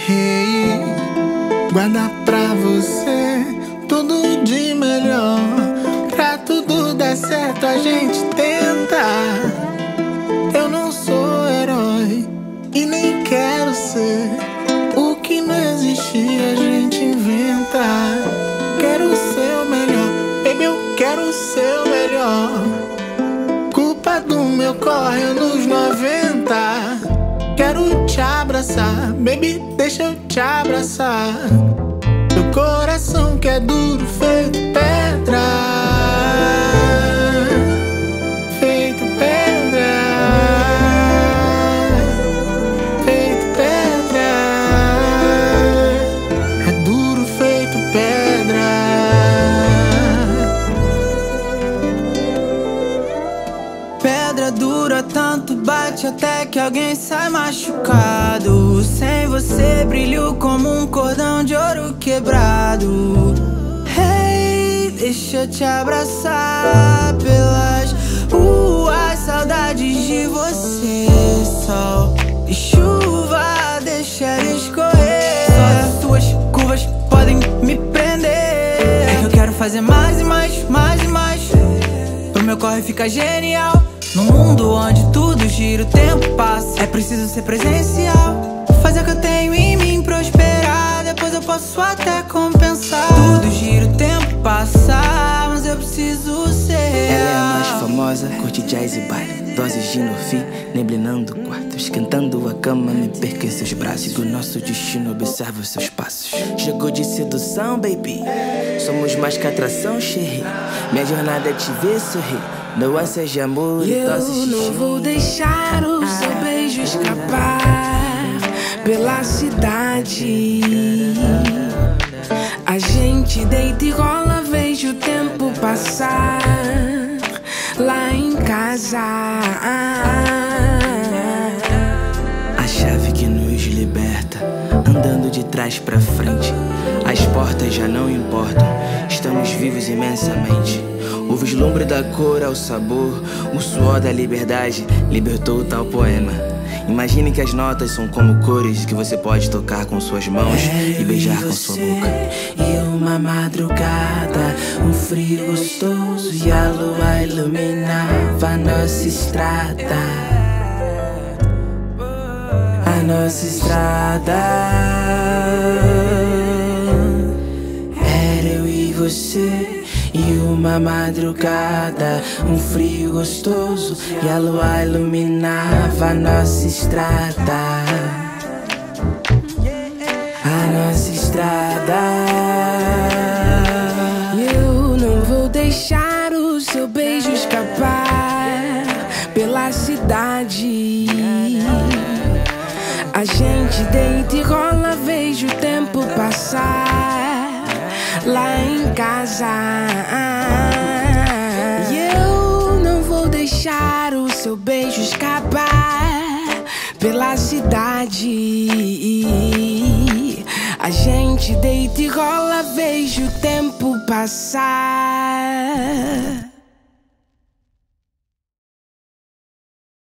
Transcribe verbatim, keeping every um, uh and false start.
Hey, guarda pra você tudo de melhor. Pra tudo dar certo a gente tenta. Eu não sou herói e nem quero ser. O que não existe a gente inventa. Quero ser o melhor, baby, eu quero ser o melhor. Culpa do meu corre anos noventa. Quero te abraçar, baby, deixa eu te abraçar. Meu coração que é duro, feito pedra. Feito pedra. Feito pedra. É duro, feito pedra. Pedra dura, tanto bate até que alguém sai machucado. Sem você brilho como um cordão de ouro quebrado. Hey, deixa eu te abraçar pelas ruas, saudades de você. Sol e chuva, deixa ele escorrer. Só as tuas curvas podem me prender. É que eu quero fazer mais e mais, mais e mais. Pro meu corre fica genial. Num mundo onde tudo gira, o tempo passa. É preciso ser presencial. Fazer o que eu tenho em mim prosperar. Depois eu posso até compensar. Tudo gira, o tempo passa, mas eu preciso ser. Ela é a mais famosa, curte jazz e baile. Doses de Norfi, neblinando o quarto. Esquentando a cama, me perca em seus braços. Sigo o nosso destino, observa os seus passos. Jogou de sedução, baby. Somos mais que atração, Sherry. Minha jornada é te ver sorrir. Nuances de amor e doses de eu não vou deixar o seu beijo escapar pela cidade. A gente deita e rola, vejo o tempo passar lá em casa. A chave que nos liberta, andando de trás pra frente. As portas já não importam, estamos vivos imensamente. O vislumbre da cor ao sabor, o suor da liberdade libertou tal poema. Imagine que as notas são como cores que você pode tocar com suas mãos e beijar com sua boca. E uma madrugada, um frio gostoso e a lua iluminava a nossa estrada. A nossa estrada. Era eu e você. E uma madrugada, um frio gostoso e a lua iluminava a nossa estrada. A nossa estrada. Eu não vou deixar o seu beijo escapar pela cidade. A gente deita e rola, vejo o tempo passar lá em casa. E eu não vou deixar o seu beijo escapar pela cidade. A gente deita e rola, vejo o tempo passar.